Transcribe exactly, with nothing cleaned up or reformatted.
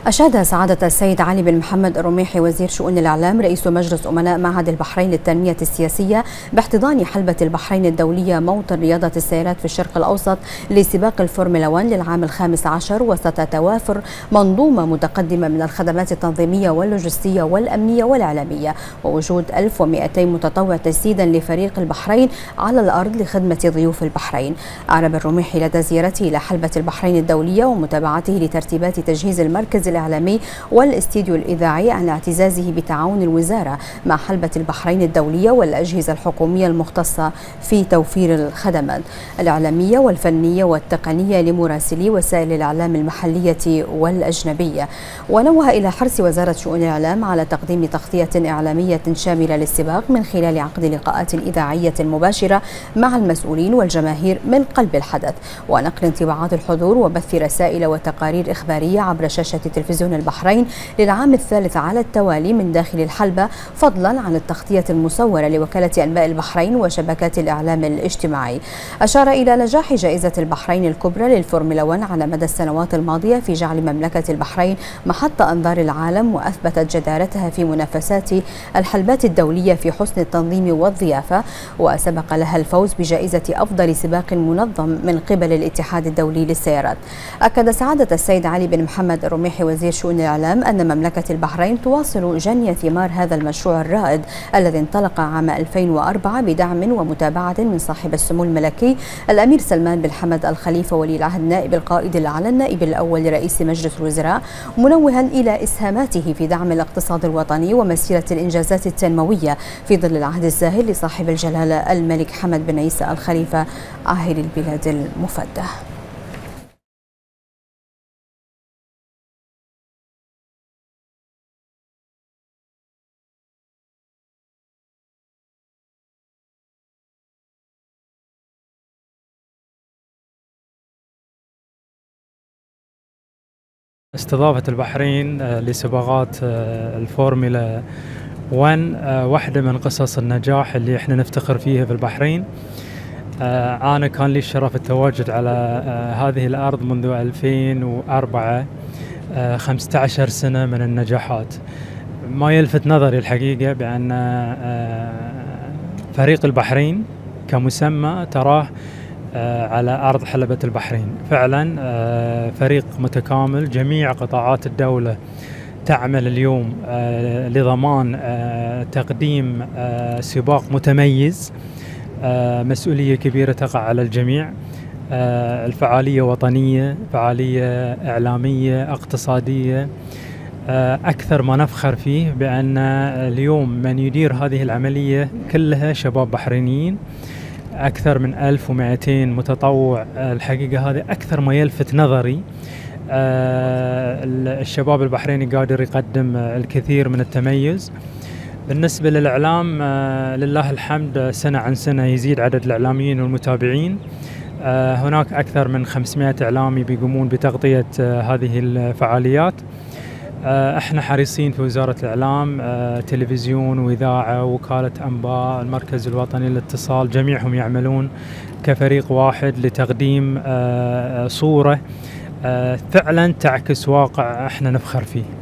أشاد سعادة السيد علي بن محمد الرميحي وزير شؤون الإعلام رئيس مجلس أمناء معهد البحرين للتنمية السياسية باحتضان حلبة البحرين الدولية موطن رياضة السيارات في الشرق الأوسط لسباق الفورمولا واحد للعام الخامس عشر، وسط توافر منظومة متقدمة من الخدمات التنظيمية واللوجستية والأمنية والإعلامية، ووجود ألف ومئتين متطوع تجسيدا لفريق البحرين على الأرض لخدمة ضيوف البحرين. أعرب الرميحي لدى زيارته إلى حلبة البحرين الدولية ومتابعته لترتيبات تجهيز المركز الإعلامي والاستديو الإذاعي عن اعتزازه بتعاون الوزارة مع حلبة البحرين الدولية والأجهزة الحكومية المختصة في توفير الخدمات الإعلامية والفنية والتقنية لمراسلي وسائل الإعلام المحلية والأجنبية. ونوه إلى حرص وزارة شؤون الإعلام على تقديم تغطية إعلامية شاملة للسباق من خلال عقد لقاءات إذاعية مباشرة مع المسؤولين والجماهير من قلب الحدث، ونقل انطباعات الحضور وبث رسائل وتقارير إخبارية عبر شاشة تلفزيون البحرين للعام الثالث على التوالي من داخل الحلبة، فضلا عن التغطية المصورة لوكالة أنباء البحرين وشبكات الإعلام الاجتماعي. أشار إلى نجاح جائزة البحرين الكبرى للفورمولا واحد على مدى السنوات الماضية في جعل مملكة البحرين محط أنظار العالم، وأثبتت جدارتها في منافسات الحلبات الدولية في حسن التنظيم والضيافة، وسبق لها الفوز بجائزة أفضل سباق منظم من قبل الاتحاد الدولي للسيارات. أكد سعادة السيد علي بن محمد الرميحي وزير شؤون الإعلام أن مملكة البحرين تواصل جني ثمار هذا المشروع الرائد الذي انطلق عام ألفين وأربعة بدعم ومتابعة من صاحب السمو الملكي الأمير سلمان بن حمد الخليفة ولي العهد نائب القائد الأعلى النائب الأول لرئيس مجلس الوزراء، منوها إلى إسهاماته في دعم الاقتصاد الوطني ومسيرة الإنجازات التنموية في ظل العهد الزاهر لصاحب الجلالة الملك حمد بن عيسى الخليفة عاهل البلاد المفدى. استضافة البحرين لسباقات الفورمولا واحد واحدة من قصص النجاح اللي احنا نفتخر فيها في البحرين. أنا كان لي الشرف التواجد على هذه الأرض منذ ألفين وأربعة، خمسة عشر سنة من النجاحات. ما يلفت نظري الحقيقة بأن فريق البحرين كمسمى تراه على أرض حلبة البحرين. فعلا فريق متكامل، جميع قطاعات الدولة تعمل اليوم لضمان تقديم سباق متميز. مسؤولية كبيرة تقع على الجميع، الفعالية وطنية، فعالية إعلامية، اقتصادية. أكثر ما نفخر فيه بأن اليوم من يدير هذه العملية كلها شباب بحرينيين، أكثر من ألف ومئتين متطوع. الحقيقة هذا أكثر ما يلفت نظري. الشباب البحريني قادر يقدم الكثير من التميز. بالنسبة للإعلام لله الحمد سنة عن سنة يزيد عدد الإعلاميين والمتابعين. هناك أكثر من خمسمئة إعلامي بيقومون بتغطية هذه الفعاليات. احنا حريصين في وزارة الإعلام، تلفزيون وإذاعة ووكالة أنباء، المركز الوطني للاتصال، جميعهم يعملون كفريق واحد لتقديم صورة فعلا تعكس واقع احنا نفخر فيه.